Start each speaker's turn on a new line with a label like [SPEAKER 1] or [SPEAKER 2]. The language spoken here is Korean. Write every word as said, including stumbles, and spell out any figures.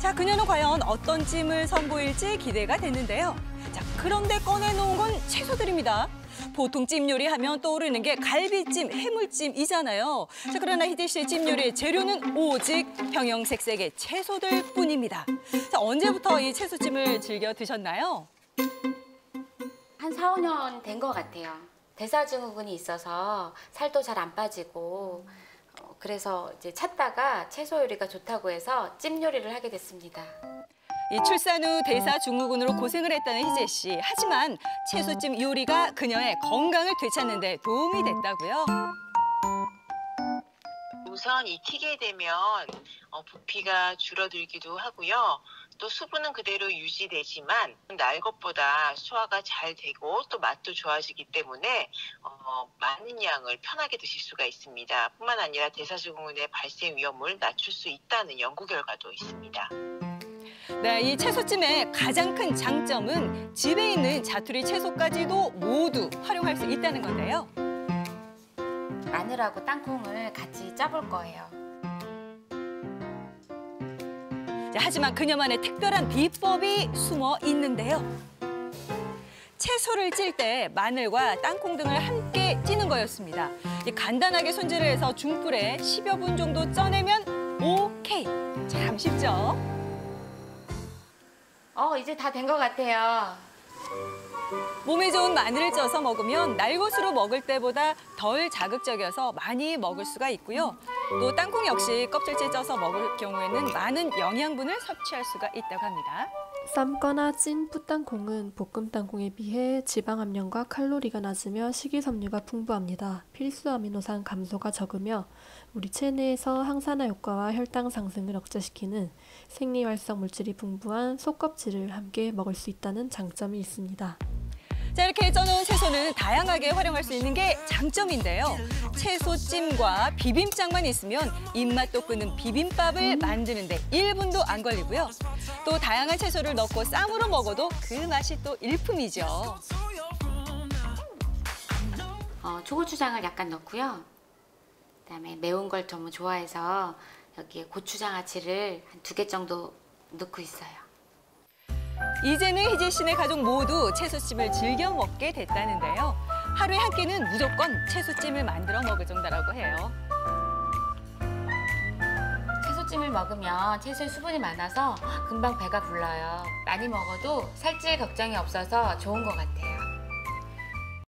[SPEAKER 1] 자, 그녀는 과연 어떤 찜을 선보일지 기대가 됐는데요. 자, 그런데 꺼내놓은 건 채소들입니다. 보통 찜 요리하면 떠오르는 게 갈비찜, 해물찜이잖아요. 자, 그러나 희재 씨의 찜 요리의 재료는 오직 형형색색의 채소들 뿐입니다. 자, 언제부터 이 채소찜을 즐겨 드셨나요?
[SPEAKER 2] 한 사, 오 년 된 것 같아요. 대사증후군이 있어서 살도 잘 안 빠지고 어, 그래서 이제 찾다가 채소 요리가 좋다고 해서 찜 요리를 하게 됐습니다.
[SPEAKER 1] 이 출산 후 대사증후군으로 고생을 했다는 희재 씨. 하지만 채소찜 요리가 그녀의 건강을 되찾는 데 도움이 됐다고요.
[SPEAKER 3] 우선 익히게 되면 어, 부피가 줄어들기도 하고요. 또 수분은 그대로 유지되지만 날 것보다 소화가 잘 되고 또 맛도 좋아지기 때문에 어, 많은 양을 편하게 드실 수가 있습니다. 뿐만 아니라 대사증후군의 발생 위험을 낮출 수 있다는 연구 결과도 있습니다.
[SPEAKER 1] 네, 이 채소찜의 가장 큰 장점은 집에 있는 자투리 채소까지도 모두 활용할 수 있다는 건데요.
[SPEAKER 2] 마늘하고 땅콩을 같이 짜볼 거예요.
[SPEAKER 1] 자, 하지만 그녀만의 특별한 비법이 숨어 있는데요. 채소를 찔 때 마늘과 땅콩 등을 함께 찌는 거였습니다. 간단하게 손질을 해서 중불에 십여 분 정도 쪄내면 오케이. 참 쉽죠?
[SPEAKER 2] 어, 이제 다 된 것 같아요.
[SPEAKER 1] 몸에 좋은 마늘을 쪄서 먹으면 날것으로 먹을 때보다 덜 자극적이어서 많이 먹을 수가 있고요. 또 땅콩 역시 껍질째 쪄서 먹을 경우에는 많은 영양분을 섭취할 수가 있다고 합니다.
[SPEAKER 4] 삶거나 찐 뿌땅콩은 볶음 땅콩에 비해 지방 함량과 칼로리가 낮으며 식이섬유가 풍부합니다. 필수 아미노산 감소가 적으며 우리 체내에서 항산화 효과와 혈당 상승을 억제시키는 생리활성 물질이 풍부한 속껍질을 함께 먹을 수 있다는 장점이 있습니다.
[SPEAKER 1] 자, 이렇게 쪄놓은 채소는 다양하게 활용할 수 있는 게 장점인데요. 채소찜과 비빔장만 있으면 입맛 돋구는 비빔밥을 만드는데 일 분도 안 걸리고요. 또 다양한 채소를 넣고 쌈으로 먹어도 그 맛이 또 일품이죠.
[SPEAKER 2] 어, 초고추장을 약간 넣고요. 그다음에 매운 걸 너무 좋아해서 여기에 고추장아찌를 한 두 개 정도 넣고 있어요.
[SPEAKER 1] 이제는 희재 씨네 가족 모두 채소찜을 즐겨 먹게 됐다는데요. 하루에 한 끼는 무조건 채소찜을 만들어 먹을 정도라고 해요.
[SPEAKER 2] 채소찜을 먹으면 채소에 수분이 많아서 금방 배가 불러요. 많이 먹어도 살찔 걱정이 없어서 좋은 것 같아요.